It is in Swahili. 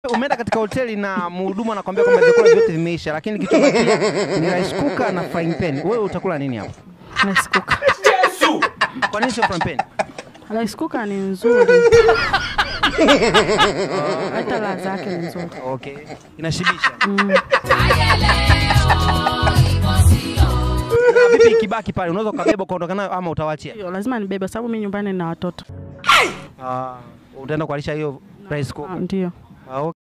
Umeenda katika hoteli na mhudumu anakuambia kwamba vyakula vyote vimeisha, lakini kilichobakia ni rice cooker na frying pan. Wewe utakula nini hapo? Rice cooker. Yesu! Kwa nini sio frying pan? Rice cooker ni nzuri. Hata ladha yake ni nzuri. Okay. Inashibisha. Vipi ikibaki pale unaweza kubeba kuondoka nayo ama utawaachia? Hiyo lazima nibebe sababu mimi nyumbani na watoto. Utaenda kualisha hiyo rice cooker. Ndio. Okay.